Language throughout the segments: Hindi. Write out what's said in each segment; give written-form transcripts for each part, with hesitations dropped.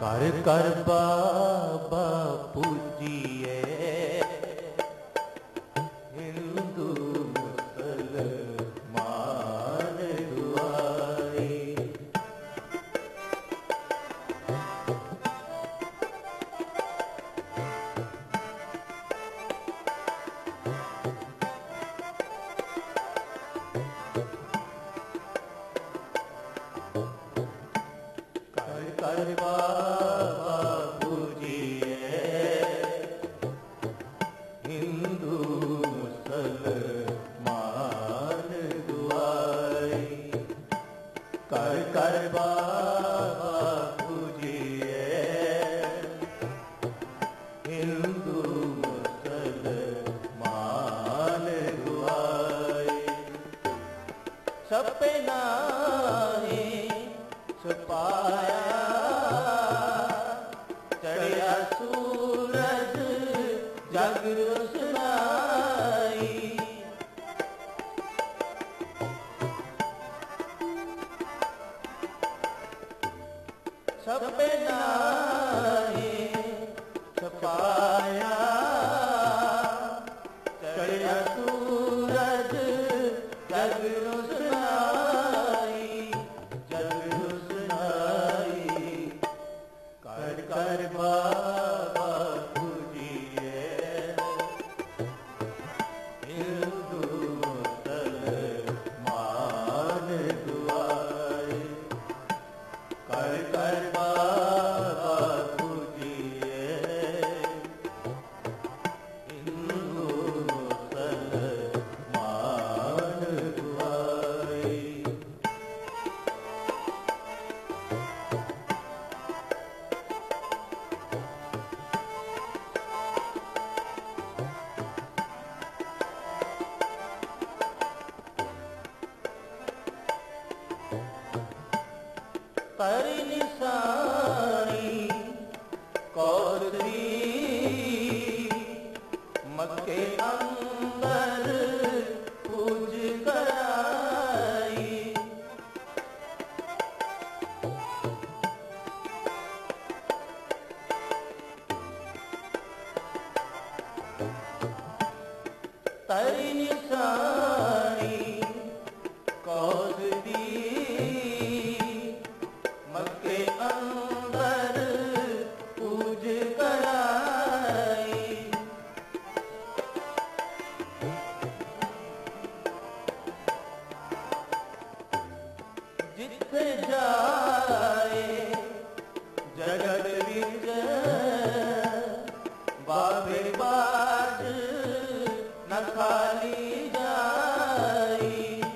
कर कर बाबा पूजिए हिंदू मुसलमान दुआरे। कर बाबा पूजिए हिंदू मुसलमान दुआरे। कर बाबा पूजिए हिंदू मुसलमान दुआरे। सपना है छुपाया चढ़िया सूरज जग रोशनाई। सपना है छुपाया चढ़िया सूरज जग रोशनाई। कर बाबा पूजिए हिंदू मुसलमान दुआरे। कर बाबा पूजिए हिंदू मुसलमान दुआरे। पर निशानी कौसरी मक्के अंदर पूज कराई। तरी निशानी कौसरी मक्के अंदर पूज कराई। जिथे जाए जगत विच बाबे बाज न खाली जाई।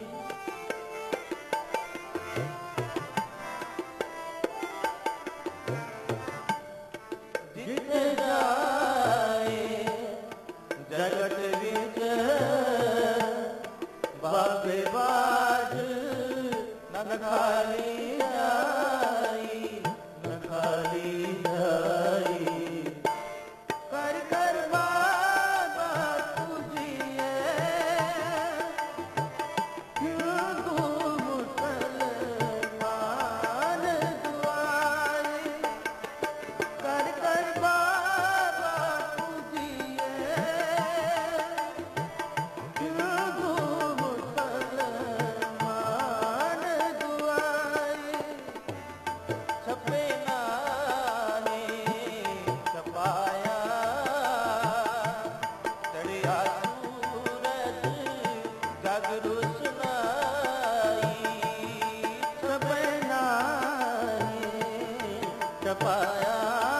जिथे जाए जगत विच बाबे बाज न खाली जाई। न खाली जाई। कर बाबा पूजिए हिंदू मुसलमान दुआरे। कर बाबा पूजिए हिंदू मुसलमान दुआरे। छपना है छपाया चढ़िया सूरज जग रोशनाई। छपना है छपाया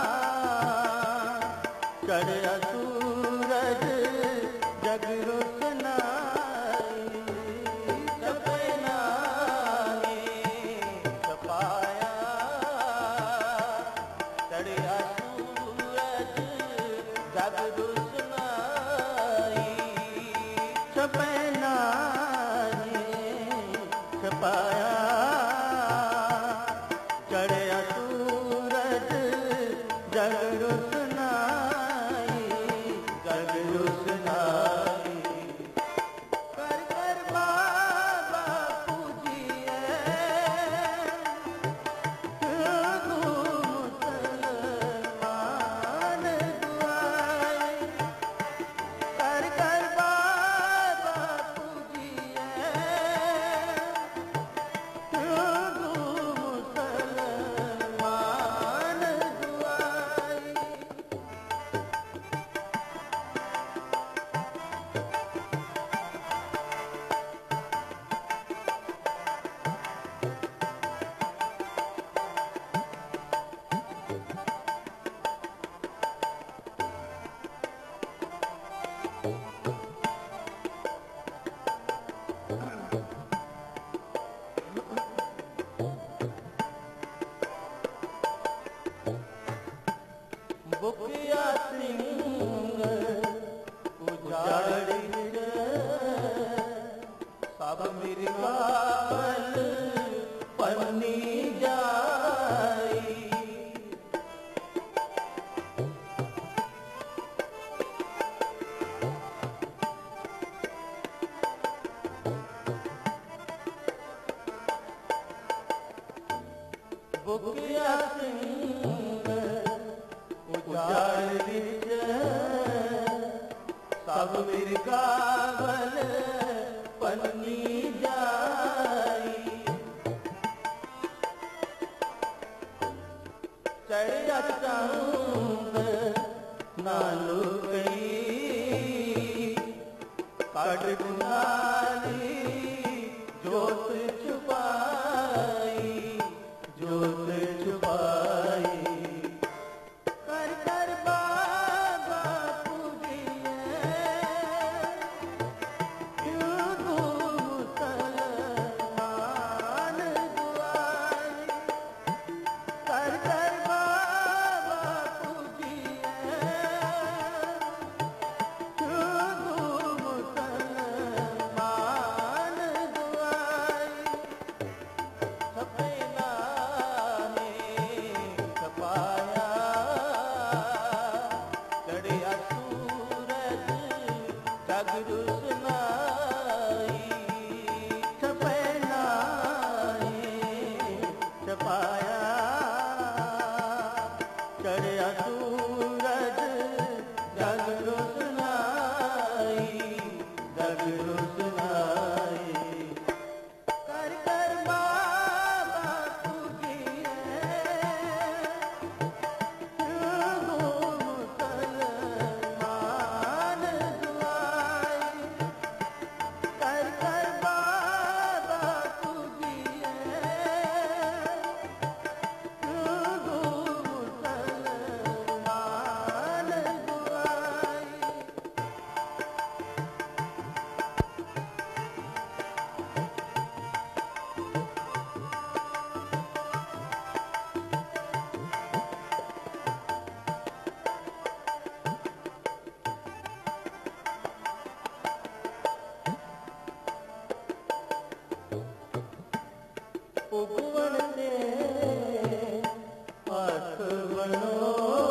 चढ़िया सूरज जग रोशनाई। छपना है छपाया चढ़िया सूरज जग रोशनाई। छपना है छपाया चढ़िया सूरज जग रोशनाई। जग रोशनाई। कर बाबा पूजिए हिंदू मुसलमान बुकिया सिंह उजाड़ सब मिर्गाल पन्नी जाई बुकिया सिंह उजाड़ सब मिर्गाल पन्नी जाई चढ़िया चांद नालू गई कड़ गुनाली जोत छुपाई जोत छुपाई उपवन से पथ बनो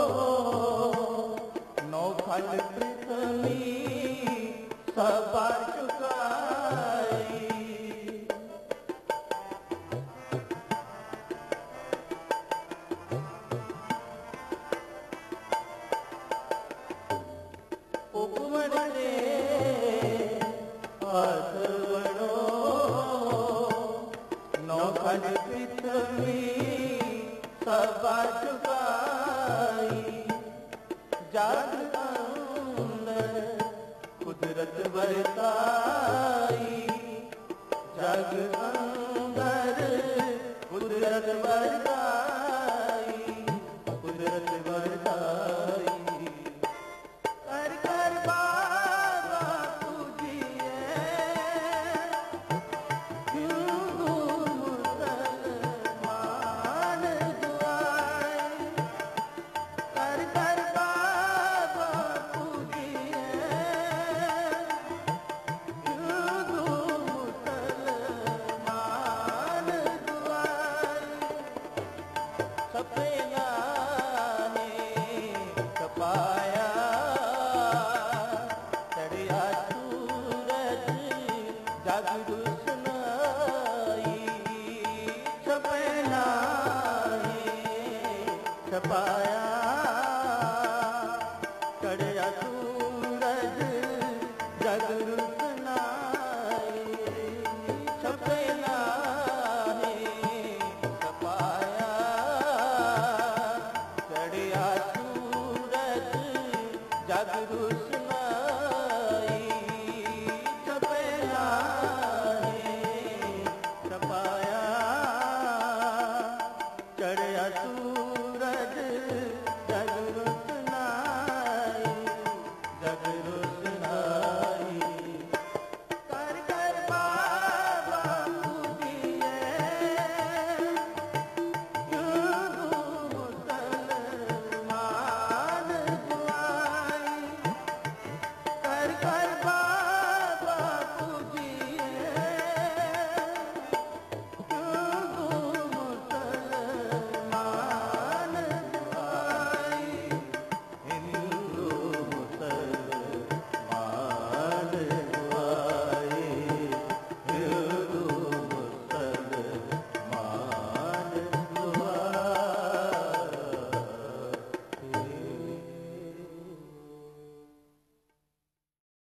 नौखंड पृथ्वी सब